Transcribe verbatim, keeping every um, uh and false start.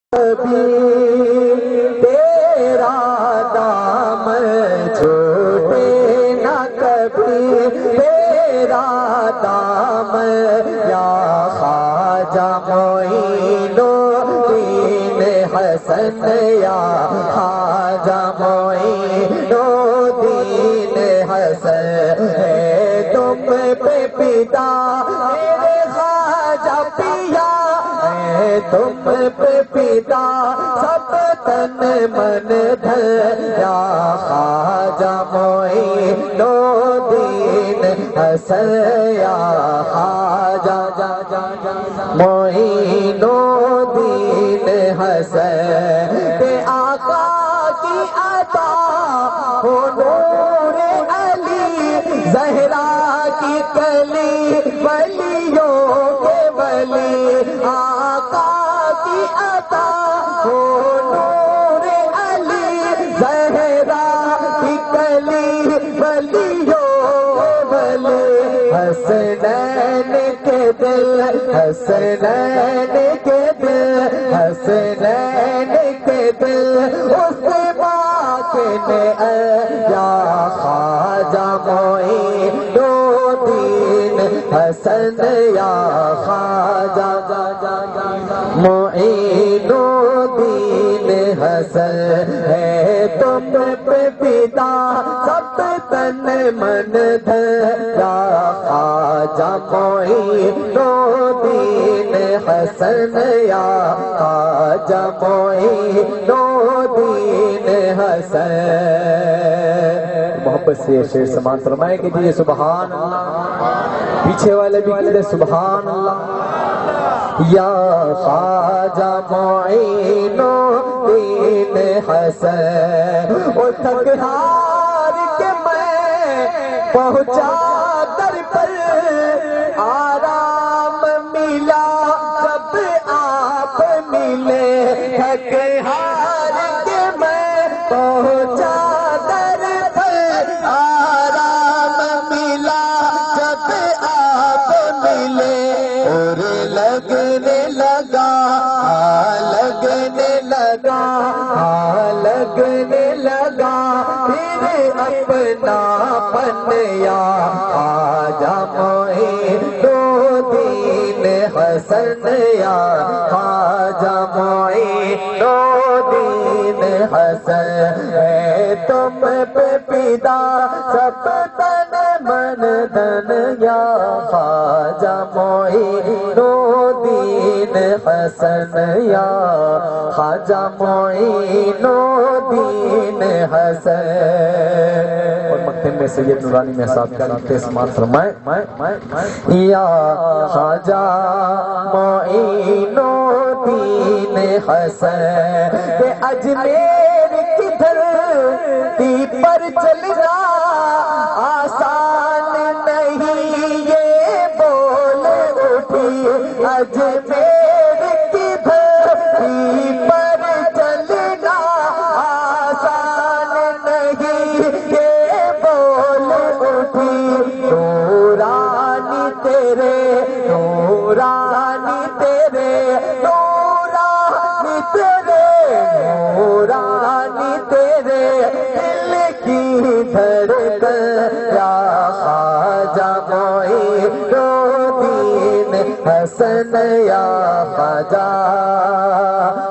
کبھی تیرا دامن چھوٹے نہ کبھی تیرا دامن یا خواجہ معین الدین حسن یا خواجہ معین الدین حسن ہے تم پہ پیدا میرے خواجہ پیا ہے تم پہ پیدا سب تن من دھن یا خواجہ معین الدین حسن یا خواجہ معین الدین حسن کہ آقا کی عطا ہو نور علی زہرا کی کلی ولیوں کے ولی آقا کی عطا ہو نور علی زہرا کی کلی ولیوں ولی حسنین کے دل حسنین کے دل حسنین کے دل اس پاک نے یا خواجہ معین الدین حسن یا خواجہ معین الدین حسن ہے تم پہ پیدا سب تن من دھن یا خواجہ معین الدین حسن یا خواجہ معین الدین حسن محبت سے شعر سماعت فرمائے کہ جی سبحان اللہ پیچھے والے بھی کہتے سبحان اللہ یا خواجہ معین الدین حسن او تھک ہار کے میں پہنچا در پر آرام ملا جب آپ ملے تھک ہار کے میں پہنچا در پر آرام ملا جب آپ ملے اور لگنے لگا لگنے لگا لگنے لگا پھر اپنا پن یا خواجہ معین الدین حسن یا خواجہ معین الدین حسن ہے تم پہ پیدا سب تن من دھن یا خواجہ معین الدین حسن یا خواجہ معین الدین حسن اور مکتب میں سید نورانی میں صاحب کا لکھتے سماعت فرمائے یا خواجہ معین الدین حسن کہ اجمیر کی دھرتی پر چلنا آسان نہیں یہ بول اٹھی اجمیر کی دھرتی پر چلنا آسان نہیں یہ بول اٹھی نورانی تیرے نورانی تیرے نورانی تیرے نورانی تیرے دل کی دھڑکن یا خواجہ معین الدین حسن یا خواجہ